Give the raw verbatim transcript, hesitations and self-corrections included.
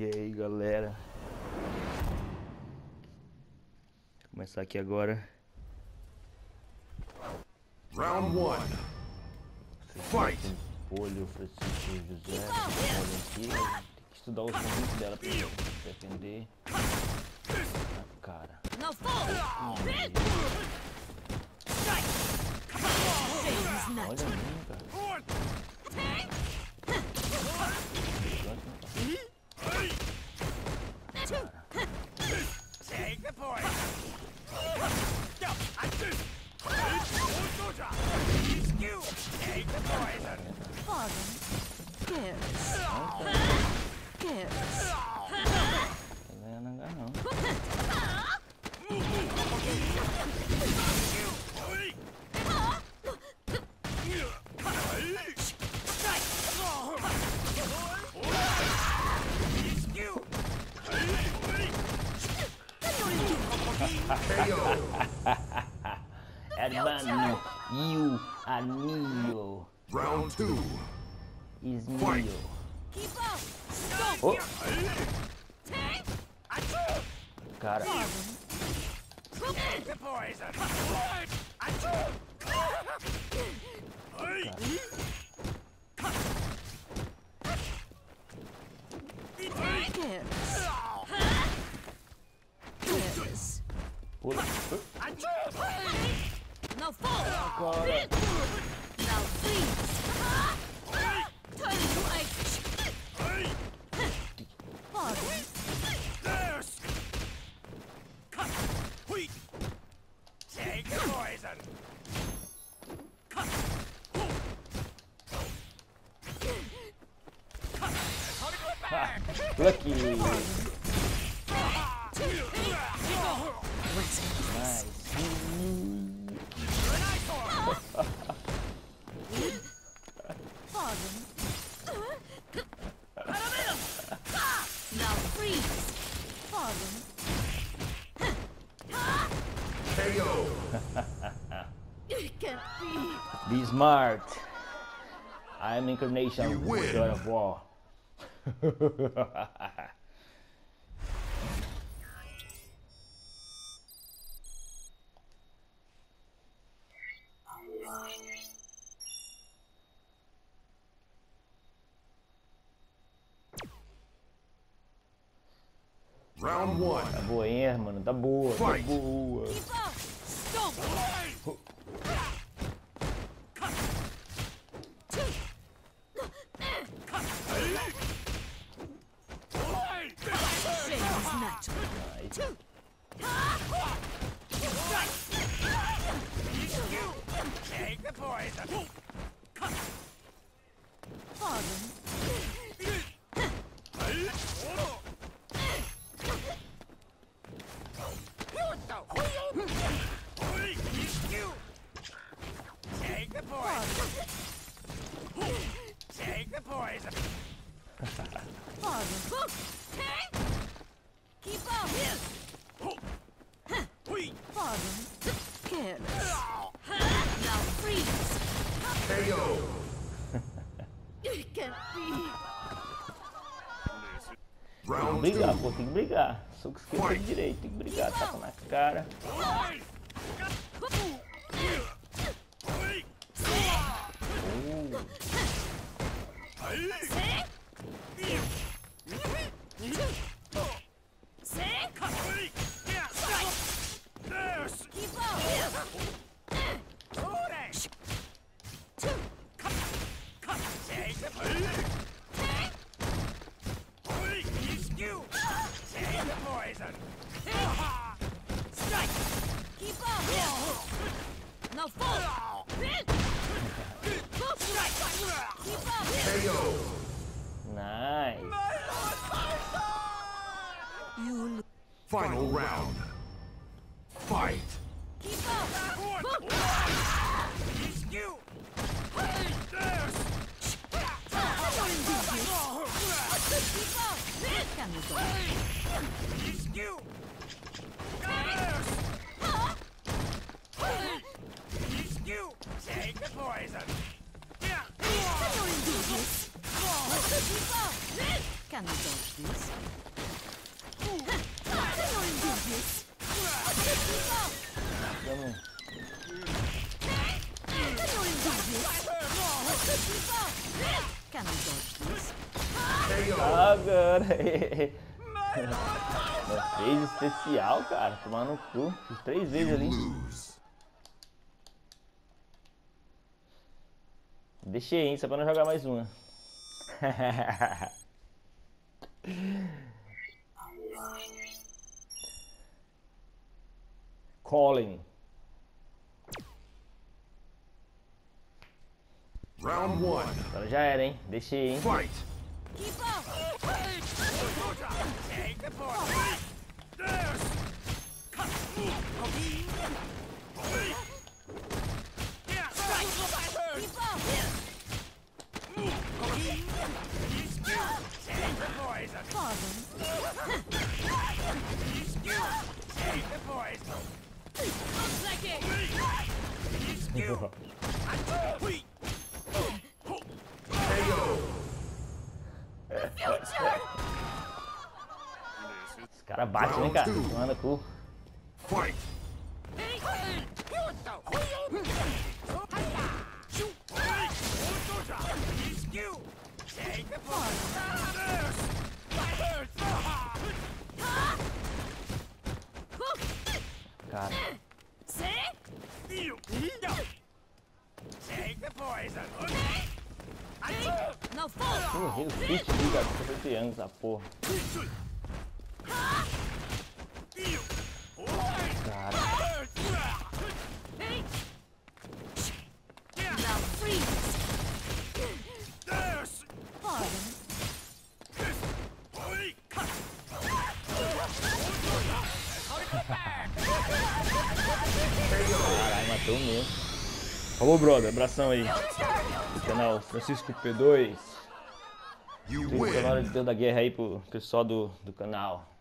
E aí, galera, vou começar aqui agora. Round one. Fight. Olho, Francisco José, olha aqui, tem que estudar os convites dela pra defender a cara. Now fall! Olha mesmo, cara. Take the point! Take the poison! Pardon? Yes. Yes. Não vai ganhar não. Hermano, you are mio. Round two. Is Fight. mio. Keep up! Stop! Oh, Take cara. Take the poison! Yes. Pula. Now fall! Cara. Now freeze! Turn into ice! Pardon? Take the poison! Lucky. Nice. Pardon? Now freeze! Pardon? K O. It can't be! Be smart. I am incarnation You of win. God of War. Round one. Tá boa, hein, mano? Tá boa, tá Fight. boa. Keep up! Stomp! Shame is natural. Nice. Take the poison! Pardon? Take the poison! Take the poison! Pardon? Keep up! Pardon? Careless. Now freeze! K O. It can't be! Round Brigar, two. pô, tem que brigar. Soco esquerdo e direito, tem que brigar, tapa na cara. Now fall! Keep up! K O. Nice. You Final round. Fight. keep up! Keep up! Can you go? Take the poison! Can you do this? Keep up! Can we dodge this? Can you do this? Keep up! Vamos. Can you do this? Keep up! Can we dodge this? Agora. Fez especial, cara. Tomar no cu. Fiz três vezes ali. Lose. Deixei, hein? Só pra não jogar mais uma. Colin. Round one. Agora já era, hein? Deixei, hein? Fight. Keep up! Keep up! Looks like it! K O. Os caras batem, né, cara? Tomar no cu. Fight. Cara. Now fall! Eu errei o pitch ali, cara. Tô fechando essa porra. Cara. Now freeze! Pardon? Caralho, matou mesmo. Falou, brother. Abração aí. Do canal Francisco P dois. You Feliz win. Deus da Guerra aí pro pessoal do, do canal.